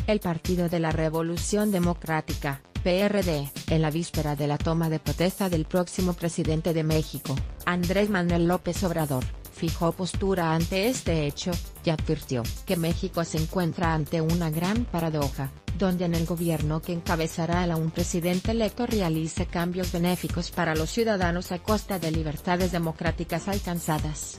El Partido de la Revolución Democrática, PRD, en la víspera de la toma de protesta del próximo presidente de México, Andrés Manuel López Obrador, fijó postura ante este hecho, y advirtió que México se encuentra ante una gran paradoja, donde en el gobierno que encabezará a un presidente electo realice cambios benéficos para los ciudadanos a costa de libertades democráticas alcanzadas.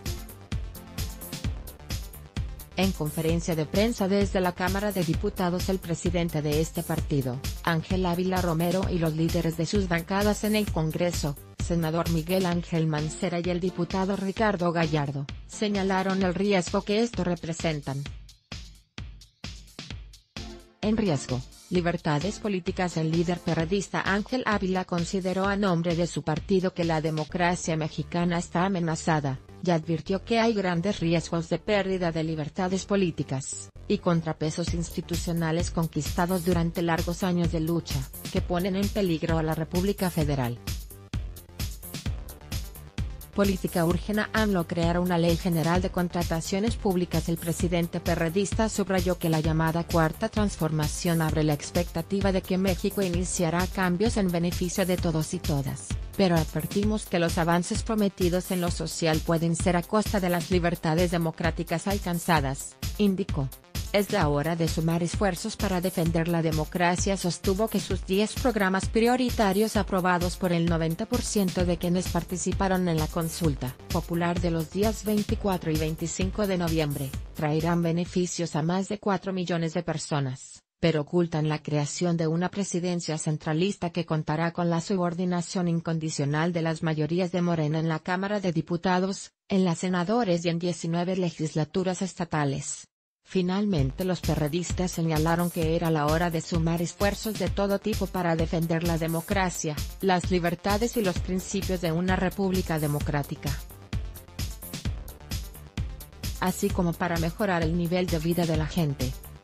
En conferencia de prensa desde la Cámara de Diputados, el presidente de este partido, Ángel Ávila Romero, y los líderes de sus bancadas en el Congreso, senador Miguel Ángel Mancera y el diputado Ricardo Gallardo, señalaron el riesgo que esto representan. En riesgo, libertades políticas. El líder perredista Ángel Ávila consideró a nombre de su partido que la democracia mexicana está amenazada, y advirtió que hay grandes riesgos de pérdida de libertades políticas, y contrapesos institucionales conquistados durante largos años de lucha, que ponen en peligro a la República Federal. Política. Urgen a AMLO crear una ley general de contrataciones públicas. El presidente perredista subrayó que la llamada Cuarta Transformación abre la expectativa de que México iniciará cambios en beneficio de todos y todas, pero advertimos que los avances prometidos en lo social pueden ser a costa de las libertades democráticas alcanzadas, indicó. Es la hora de sumar esfuerzos para defender la democracia. Sostuvo que sus 10 programas prioritarios aprobados por el 90% de quienes participaron en la consulta popular de los días 24 y 25 de noviembre, traerán beneficios a más de 4 millones de personas, pero ocultan la creación de una presidencia centralista que contará con la subordinación incondicional de las mayorías de Morena en la Cámara de Diputados, en las senadores y en 19 legislaturas estatales. Finalmente, los perredistas señalaron que era la hora de sumar esfuerzos de todo tipo para defender la democracia, las libertades y los principios de una república democrática, así como para mejorar el nivel de vida de la gente,